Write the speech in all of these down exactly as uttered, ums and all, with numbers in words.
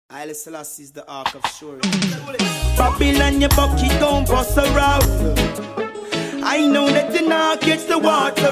Haile Selassie is the Ark of Shore. Babylon, your bucket don't bust around. I know that you not catch the water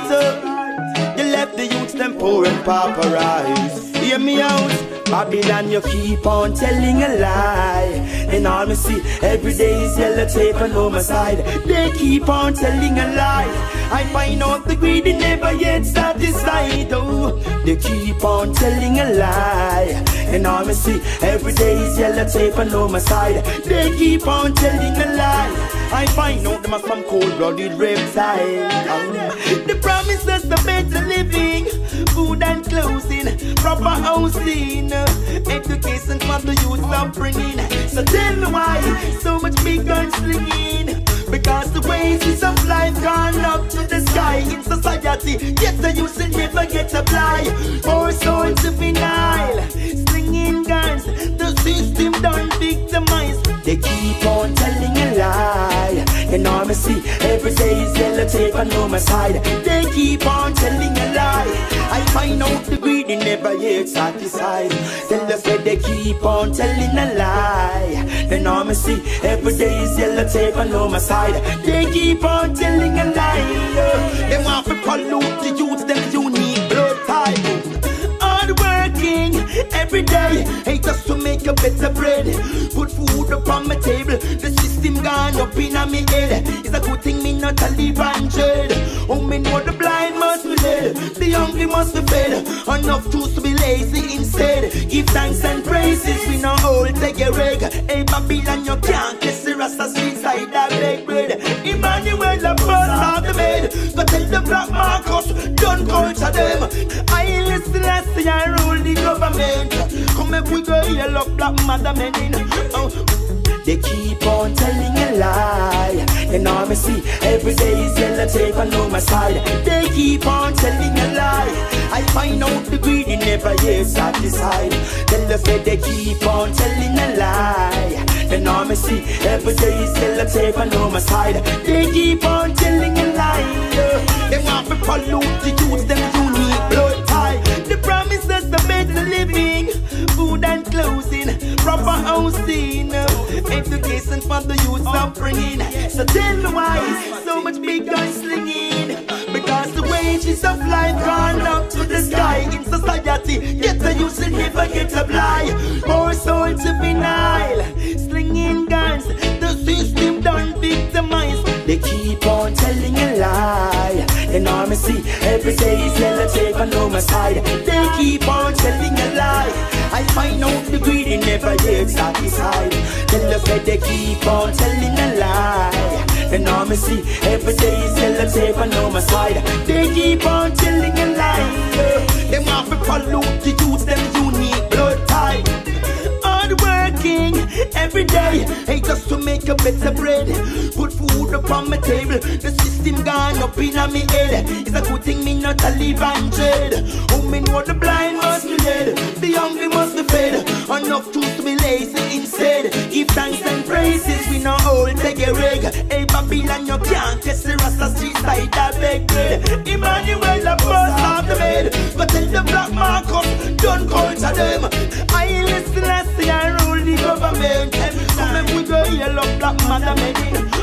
right. You left the youths them poor and pauperized. Hear me out. Babylon, you keep on telling a lie. And all me see every day is yellow tape and homicide. They keep on telling a lie. I find out the greedy never yet satisfied. Oh, they keep on telling a lie. And all me see every day is yellow tape and homicide. They keep on telling a lie. I find out them are some cold-blooded reptile. Um, the promises the better living, food and clothing, proper housing, education for the youth upbringing. So tell me why so much big gun slinging? Because the wages of life gone up to the sky in society. Yet the youth will never get a fly. More souls to vinyl, slinging guns. The system done victimized. They keep on telling a lie. You know me see every day is yellow tape and homicide. They keep on telling a lie. I find out the greedy never yet satisfied. Tell us that they keep on telling a lie. They know me see every day is yellow tape and homicide. They keep on telling a lie. They want to pollute the youth, them unique blood type. Hard working every day, hey, just to make a better bread. Put food upon my table. The system gone up in a me head. It's a good thing me not a live and dread. Oh, me know the blind must be led, the hungry must be fed. Enough tools to be lazy instead. Give thanks and praises, we know all take a reg. Hey, Babylon, you can't kiss the rasta street side that big bread. Emmanuel, the first of the bed. Go tell the black Marcus, don't culture them. I listen last thing I rule the government. Come if we go here, look black mother men in. Oh. They keep on telling a lie. And all me see every day is yellow tape and homicide. They keep on telling a lie. I find out the greedy never yet satisfied. Tell us that they keep on telling a lie. And all me see every day is yellow tape and homicide. They keep on telling a lie. They want to pollute the youth, them unique blood type. The promises the better living, food and clothing, proper housing, education for the youth upbringing. So tell me why so much big gun slinging? Because the wages of life gone up to the sky in society. Yet the youth will never get a fly. More souls to vinyl, slinging guns. The system done victimized. They keep on telling a lie. And all me see every day is yellow tape and homicide. They keep on telling a lie. I find out the greedy never yet satisfied. Tell us that they keep on telling a lie. And all me see every day is yellow tape and homicide. They keep on telling a lie. They want to pollute the youth, them unique blood type. Hard working every day, hey, just to make a better bread. Put food upon my table. The system gone up in a me head. It's a good thing me not a live and dread. Oh, me know the blind must be led, the hungry must be fed. Enough tools to be lazy instead. Give thanks and praises, we know all take a reg. Hey, Babylon, you can't catch the rasta street side that big bread. Emmanuel, the first of the bed. But tell the black Marcus, don't culture them. I listen last thing I rule the government. Come and we go here, love black mother men.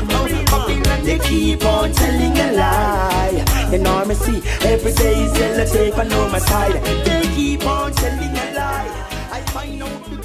Babylon, they keep on telling a lie. And all me see every day is yellow tape and homicide. They keep on telling a lie. I find out